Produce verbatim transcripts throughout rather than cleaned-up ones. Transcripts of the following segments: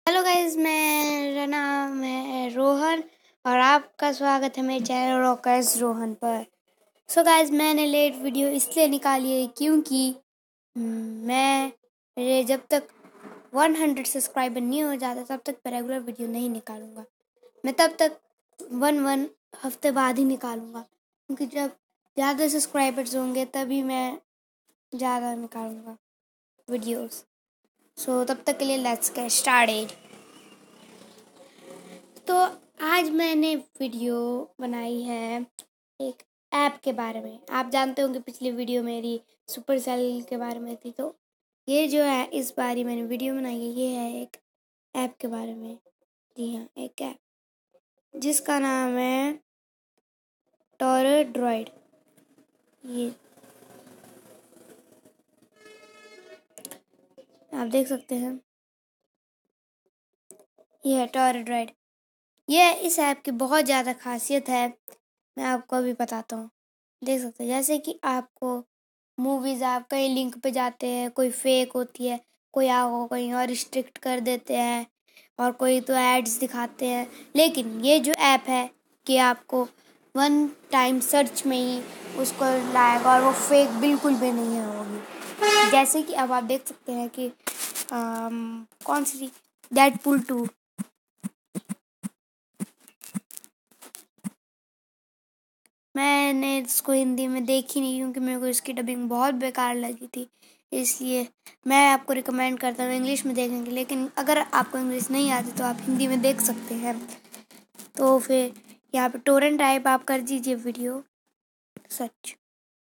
Hello guys, मेरा नाम है रोहन और आपका स्वागत है मेरे चैनल रॉकर्स रोहन पर। सो so गाइस, मैंने लेट वीडियो इसलिए निकाली है क्योंकि मैं मेरे जब तक सौ सब्सक्राइबर नहीं हो जाता तब तक मैं रेगुलर वीडियो नहीं निकालूंगा। मैं तब तक वन वन हफ्ते बाद ही निकालूंगा, क्योंकि जब ज़्यादा सब्सक्राइबर्स होंगे तभी मैं ज़्यादा निकालूंगा वीडियोस। सो so, तब तक के लिए लेट्स गेट स्टार्टेड। तो आज मैंने वीडियो बनाई है एक ऐप के बारे में। आप जानते होंगे पिछली वीडियो मेरी सुपर सेल के बारे में थी, तो ये जो है इस बार ही मैंने वीडियो बनाई है, ये है एक ऐप के बारे में। जी हाँ, एक ऐप जिसका नाम है टॉर ड्रॉइड। ये आप देख सकते हैं, ये है टॉर ड्रॉइड। ये इस ऐप की बहुत ज़्यादा खासियत है, मैं आपको अभी बताता हूँ। देख सकते हैं, जैसे कि आपको मूवीज़ आप कहीं लिंक पे जाते हैं, कोई फेक होती है, कोई आपको कहीं और रिस्ट्रिक्ट कर देते हैं और कोई तो एड्स दिखाते हैं। लेकिन ये जो ऐप है कि आपको वन टाइम सर्च में ही उसको लाएगा और वो फेक बिल्कुल भी नहीं होगी। जैसे कि अब आप देख सकते हैं कि आम, कौन सी डेडपूल टू, मैंने इसको हिंदी में देखी नहीं क्योंकि मेरे को इसकी डबिंग बहुत बेकार लगी थी, इसलिए मैं आपको रिकमेंड करता हूँ इंग्लिश में देखने के लिए। लेकिन अगर आपको इंग्लिश नहीं आती तो आप हिंदी में देख सकते हैं। तो फिर यहाँ पे टोरेंट टाइप आप कर दीजिए वीडियो सर्च।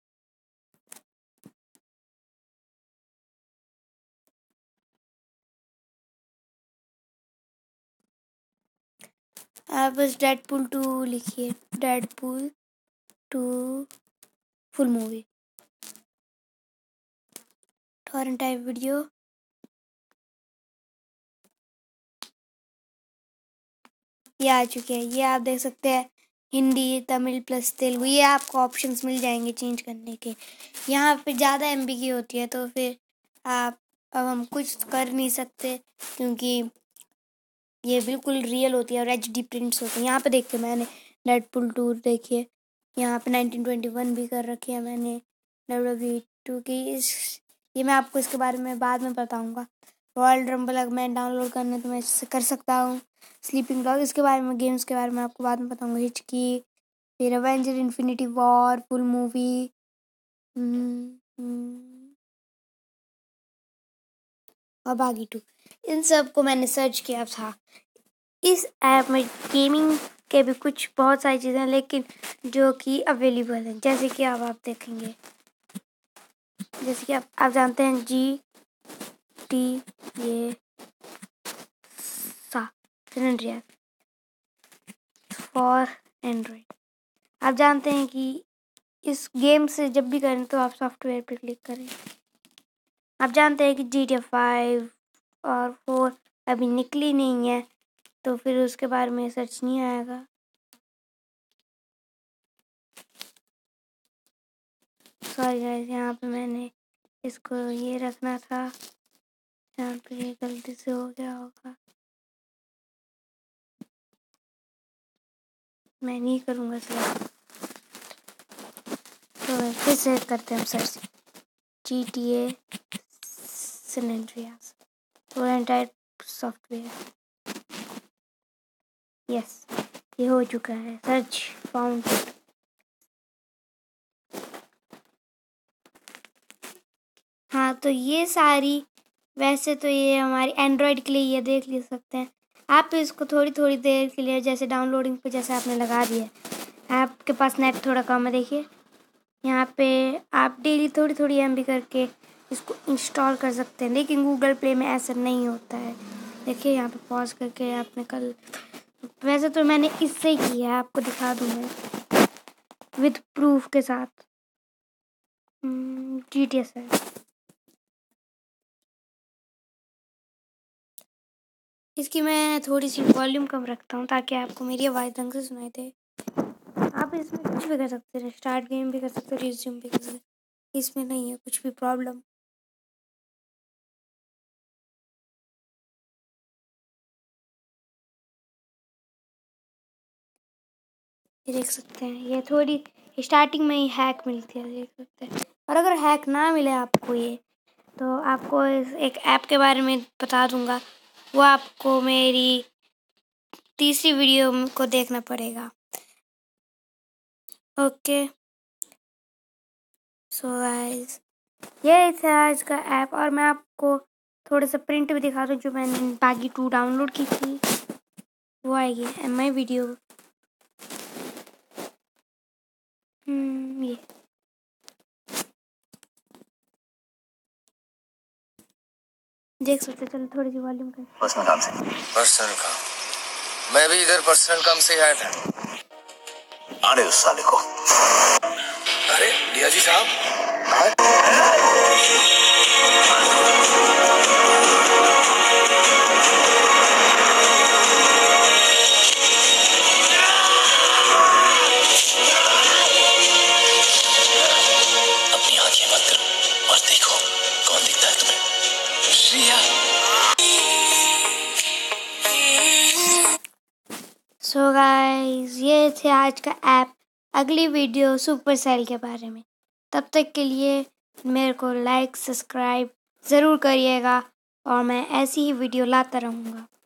आप बस डेडपूल टू लिखिए, Deadpool two full movie, torrent type video. ये आ चुके हैं, ये आप देख सकते हैं हिंदी, तमिल प्लस तेलुगु। ये आपको ऑप्शंस मिल जाएंगे चेंज करने के। यहाँ पे ज़्यादा एम बी की होती है, तो फिर आप अब हम कुछ कर नहीं सकते क्योंकि ये बिल्कुल रियल होती है और एच डी प्रिंट्स होते हैं। यहाँ पे देखिए, मैंने डेडपूल टू देखिए, यहाँ पे नाइनटीन ट्वेंटी वन भी कर रखी है मैंने डब्ल्यू डब्ल्यू टू की। इस ये मैं आपको इसके बारे में बाद में बताऊँगा। रॉयल रंबल अगर मैं डाउनलोड करने तो मैं इससे कर सकता हूँ। स्लीपिंग डॉग, इसके बारे में, गेम्स के बारे में आपको बाद में बताऊँगा। हिचकी, फिर Avenger infinity war full movie, और बागी टू, इन सब को मैंने सर्च किया था। इस ऐप में गेमिंग के भी कुछ बहुत सारी चीज़ें हैं, लेकिन जो कि अवेलेबल हैं, जैसे कि अब आप देखेंगे, जैसे कि आप आप जानते हैं जी टी ये सा फॉर एंड्रॉइड। आप जानते हैं कि इस गेम से जब भी करें तो आप सॉफ्टवेयर पर क्लिक करें। आप जानते हैं कि जी टी ए फाइव और फोर अभी निकली नहीं है, तो फिर उसके बारे में सर्च नहीं आएगा। सॉरी गाइस, यहाँ पे मैंने इसको ये रखना था, यहाँ पे ये गलती से हो गया होगा। मैं नहीं करूँगा सिलेक्ट, तो फिर से करते हैं search G T A San Andreas torrent software. Yes, ये हो चुका है, सर्च फाउंड। हाँ, तो ये सारी, वैसे तो ये हमारी एंड्रॉयड के लिए ये देख ले सकते हैं आप। इसको थोड़ी थोड़ी देर के लिए, जैसे डाउनलोडिंग पे जैसे आपने लगा दिया, आपके पास नेट थोड़ा कम है, देखिए यहाँ पे आप डेली थोड़ी थोड़ी एम बी करके इसको इंस्टॉल कर सकते हैं। लेकिन गूगल प्ले में ऐसा नहीं होता है। देखिए यहाँ पे पॉज करके आपने कल, वैसे तो मैंने इससे ही किया है, आपको दिखा दूँ मैं विथ प्रूफ के साथ। जी टी एस है, इसकी मैं थोड़ी सी वॉल्यूम कम रखता हूँ ताकि आपको मेरी आवाज़ ढंग से सुनाई दे। आप इसमें कुछ भी कर सकते हैं, स्टार्ट गेम भी कर सकते हैं, रिज्यूम भी कर सकते हैं, इसमें नहीं है कुछ भी प्रॉब्लम। ये देख सकते हैं, ये थोड़ी स्टार्टिंग में ही हैक मिलती है, देख सकते हैं। और अगर हैक ना मिले आपको ये, तो आपको एक ऐप के बारे में बता दूंगा, वो आपको मेरी तीसरी वीडियो को देखना पड़ेगा। ओके सो गाइस, ये था आज का ऐप। और मैं आपको थोड़ा सा प्रिंट भी दिखा दूँ, जो मैंने बागी टू डाउनलोड की थी, वो आएगी एम आई वीडियो। ये देख सकते, चलो थोड़ी सी वॉल्यूम कर। पर्सनल काम से पर्सनल काम मैं भी इधर पर्सनल काम से आया था। आने उस साले को। अरे दिया जी साहब, अपनी आंखें बंद करो और देखो कौन दिखता है तुम्हें। रिया। सो गाइस, ये थे आज का ऐप। अगली वीडियो सुपर सेल के बारे में। तब तक के लिए मेरे को लाइक सब्सक्राइब ज़रूर करिएगा, और मैं ऐसी ही वीडियो लाता रहूँगा।